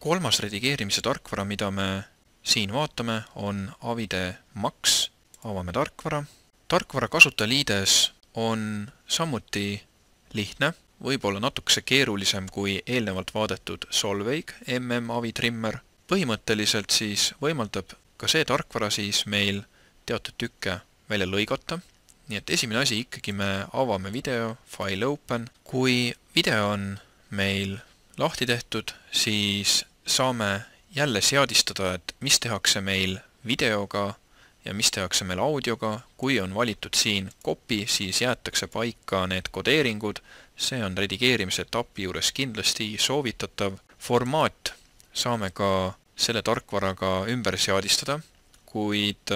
Kolmas redigeerimise tarkvara, mida me siin vaatame, on Avide Max. Avame tarkvara. Tarkvara kasutajaliides on samuti lihtne, võib-olla natukese keerulisem kui eelnevalt vaadetud Solveig Avi Trimmer. Põhimõtteliselt siis võimaldab ka see tarkvara siis meil teatud tükke välja lõigata. Nii et esimene asi ikkagi me avame video, file open. Kui video on meil lahti tehtud, siis saame jälle seadistada, et mis tehakse meil videoga ja mis tehakse meil audioga. Kui on valitud siin copy, siis jäetakse paika need kodeeringud. See on redigeerimise etapi juures kindlasti soovitatav. Formaat saame ka selle tarkvaraga ümber seadistada, kuid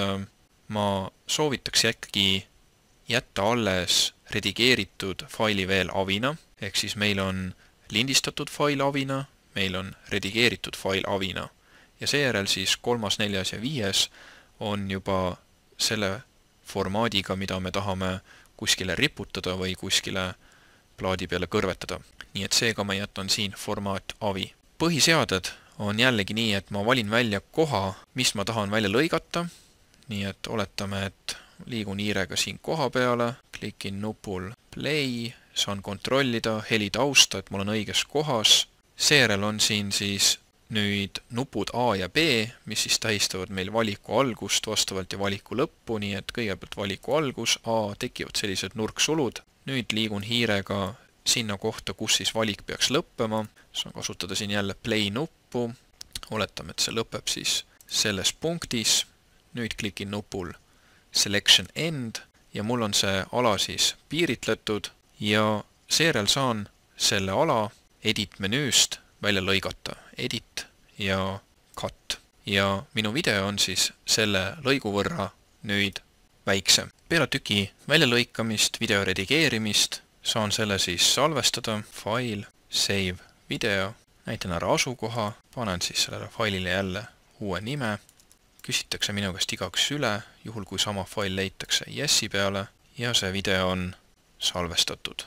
ma soovitaks ikkagi jätta alles redigeeritud faili veel avina, ehk siis meil on lindistatud fail avina, meil on redigeeritud fail avina ja seejärel siis 3., 4. ja 5. on juba selle formaadiga, mida me tahame kuskile riputada või kuskile plaadi peale kõrvetada. Nii et seega ma jätan siin formaat avi. Põhiseaded on jällegi nii, et ma valin välja koha, mis ma tahan välja lõigata. Nii et oletame, et liigun hiirega siin koha peale, klikin nupul play, saan kontrollida heli tausta, et mul on õiges kohas. Seejärel on siin siis nüüd nupud A ja B, mis siis tähistavad meil valiku algust vastavalt ja valiku lõppu, nii et kõigepealt valiku algus, A, tekivad sellised nurksulud. Nüüd liigun hiirega sinna kohta, kus siis valik peaks lõppema. Saan kasutada siin jälle play nuppu. Oletame, et see lõpeb siis selles punktis. Nüüd klikin nupul selection end ja mul on see ala siis piiritletud ja seejärel saan selle ala edit menüüst välja lõigata. Edit ja cut. Ja minu video on siis selle lõigu võrra nüüd väiksem. Peale tüki väljalõikamist, video redigeerimist saan selle siis salvestada. File, save video. Näitan ära asukoha. Panen siis sellele failile jälle uue nime. Küsitakse minu käest igaks üle, juhul kui sama fail leitakse yes'i peale ja see video on salvestatud.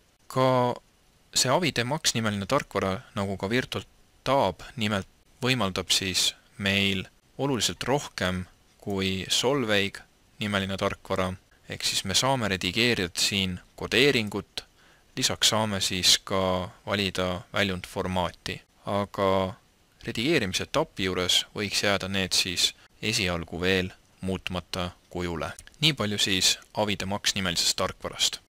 Ka see Avide Max nimeline tarkvara, nagu ka VirtualTab nimelt, võimaldab siis meil oluliselt rohkem kui Solveig nimeline tarkvara, ehk siis me saame redigeerida siin kodeeringut, lisaks saame siis ka valida väljundformaati, aga redigeerimise etapi juures võiks jääda need siis esialgu veel muutmata kujule. Nii palju siis Avide Max nimelisest tarkvarast.